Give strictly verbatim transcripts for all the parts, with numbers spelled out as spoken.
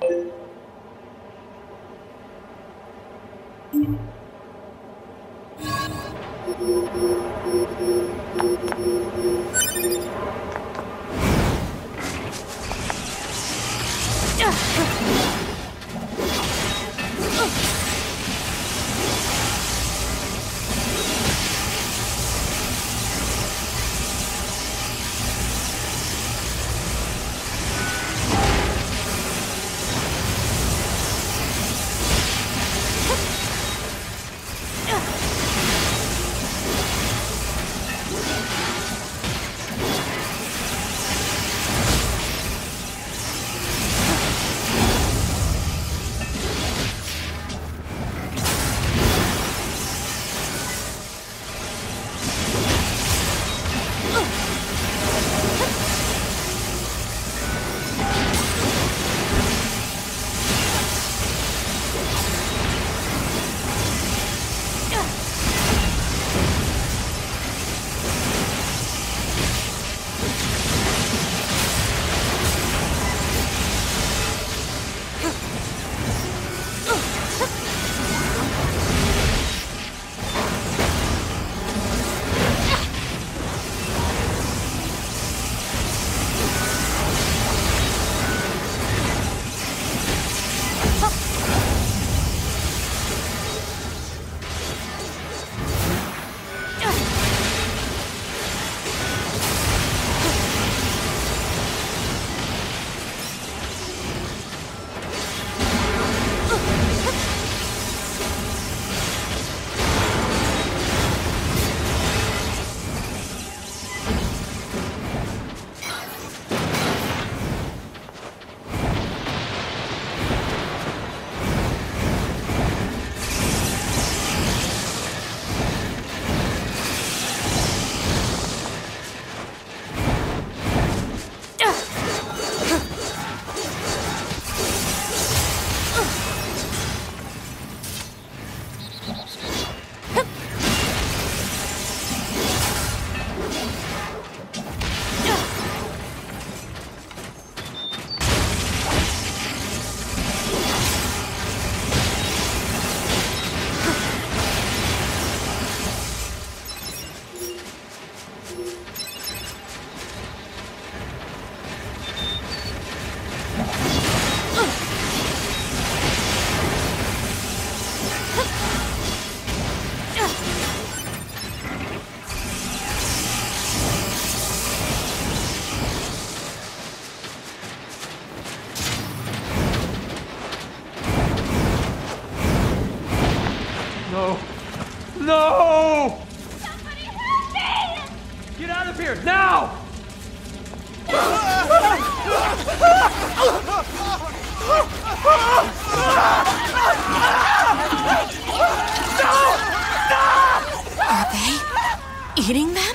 No! Somebody help me! Get out of here, now! Are they eating them?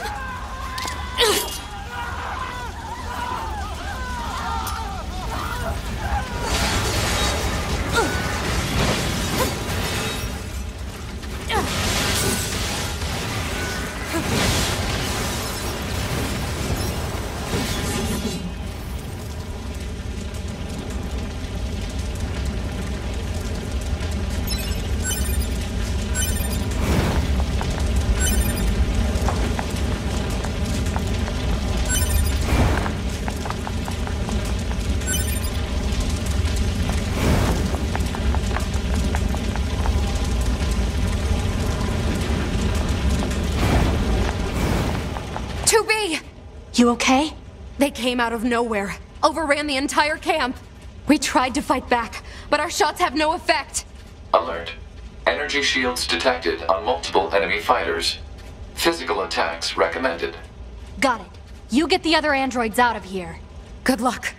You okay? They came out of nowhere, overran the entire camp. We tried to fight back, but our shots have no effect. Alert. Energy shields detected on multiple enemy fighters. Physical attacks recommended. Got it. You get the other androids out of here. Good luck.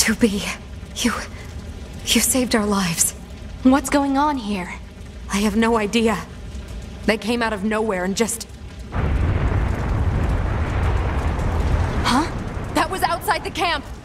two B, you... you saved our lives. What's going on here? I have no idea. They came out of nowhere and just... Huh? That was outside the camp!